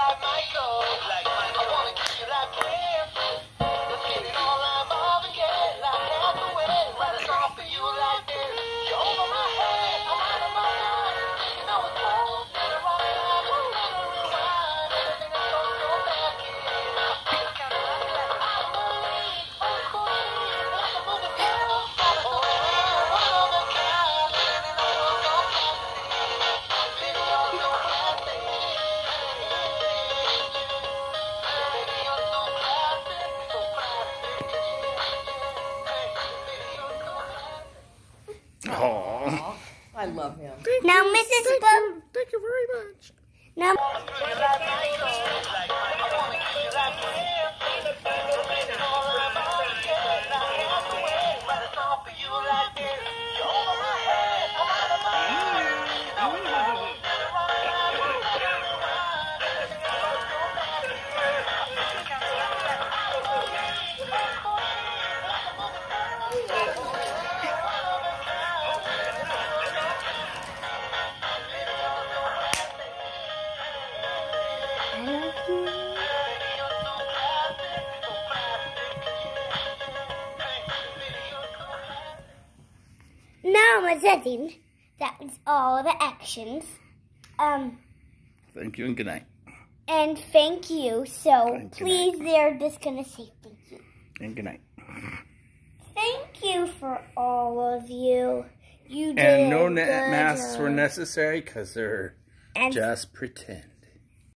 Aww. I love him. Now, Mrs. Bob. Thank you very much. Now. Now, Mazzettin, that was all the actions. Thank you and good night. And thank you. So please, they're just gonna say thank you. And good night. Thank you for all of you. You did And no a good masks job. were necessary because they're just pretend.